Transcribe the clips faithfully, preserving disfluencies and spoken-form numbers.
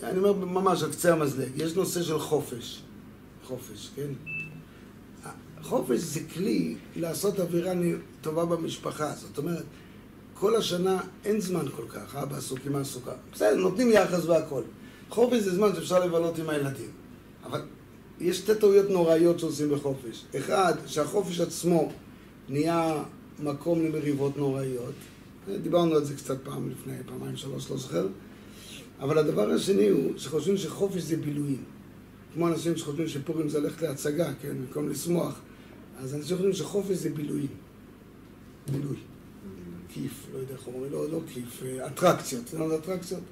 אני אומר ממש על קצה המזלג, יש נושא של חופש. חופש, כן? חופש זה כלי לעשות אווירה טובה במשפחה. זאת אומרת, כל השנה אין זמן כל כך, אבא עסוק עם העסוקה. בסדר, נותנים יחס והכל. חופש זה זמן שאפשר לבלות עם הילדים. אבל יש שתי טעויות נוראיות שעושים בחופש. אחד, שהחופש עצמו נהיה מקום למריבות נוראיות. דיברנו על זה קצת פעם לפני, פעמיים שלוש, לא זוכר. אבל הדבר השני הוא שחושבים שחופש זה בילויים. כמו אנשים שחושבים שפורים זה ללכת להצגה, כן, במקום לשמוח. אז אנשים חושבים שחופש זה בילויים. בילוי. כיף, לא יודע איך אומרים, לא, לא כיף, אטרקציות. זה לא אטרקציות?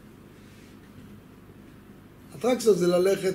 אטרקציות זה ללכת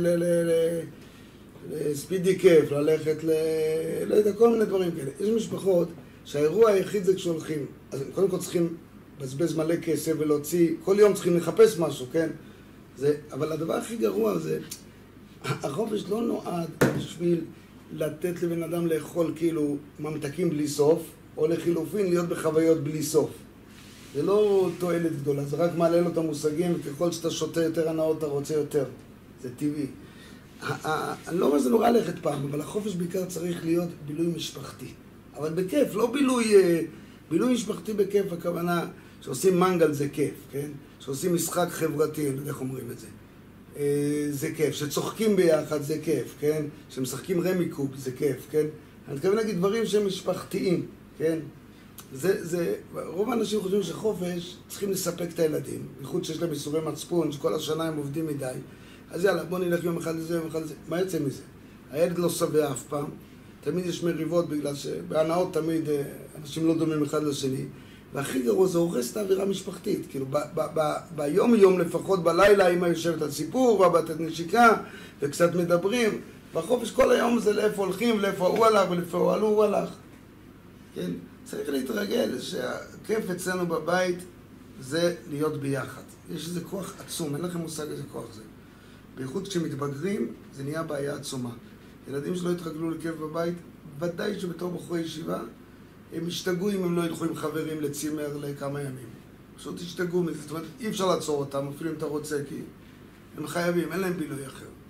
לספידי כיף, ללכת ל... לא יודע, כל מיני דברים כאלה. יש משפחות שהאירוע היחיד זה כשהולכים. אז קודם כל צריכים לבזבז מלא כסף ולהוציא, כל יום צריכים לחפש משהו, כן? זה, אבל הדבר הכי גרוע זה, החופש לא נועד בשביל לתת לבן אדם לאכול כאילו ממתקים בלי סוף, או לחילופין להיות בחוויות בלי סוף. זה לא תועלת גדולה, זה רק מעלה לו את המושגים, וככל שאתה שותה יותר הנאות אתה רוצה יותר. זה טבעי. אני לא אומר שזה נורא ללכת פעם, אבל החופש בעיקר צריך להיות בילוי משפחתי. אבל בכיף, לא בילוי, בילוי משפחתי בכיף, הכוונה שעושים מנגל זה כיף, כן? שעושים משחק חברתי, אני יודע איך אומרים את זה. זה כיף, שצוחקים ביחד זה כיף, כן? שמשחקים רמיקוב זה כיף, כן? אני מתכוון להגיד דברים שהם משפחתיים, כן? זה, זה, רוב האנשים חושבים שחופש צריכים לספק את הילדים, בייחוד שיש להם איסורי מצפון, שכל השנה הם עובדים מדי. אז יאללה, בוא נלך יום אחד לזה, יום אחד לזה. מה יוצא מזה? הילד לא שבע אף פעם, תמיד יש מריבות בגלל שבהנאות תמיד אנשים לא דומים אחד לשני. והכי גרוע זה הורס את האווירה המשפחתית. כאילו, ביום יום לפחות בלילה אמא יושבת על סיפור, ובתת נשיקה, וקצת מדברים. והחופש כל היום זה לאיפה הולכים, לאיפה הוא הלך ולאיפה הוא עלו, הוא הלך. כן? צריך להתרגל שהכיף אצלנו בבית זה להיות ביחד. יש איזה כוח עצום, אין לכם מושג איזה כוח זה. בייחוד כשמתבגרים, זה נהיה בעיה עצומה. ילדים שלא התרגלו לכיף בבית, ודאי שבתור בחורי ישיבה, הם ישתגעו אם הם לא ילכו עם חברים לצימר לכמה ימים. פשוט ישתגעו מזה, זאת אומרת, אי אפשר לעצור אותם, אפילו אם אתה רוצה, כי הם חייבים, אין להם בילוי אחר.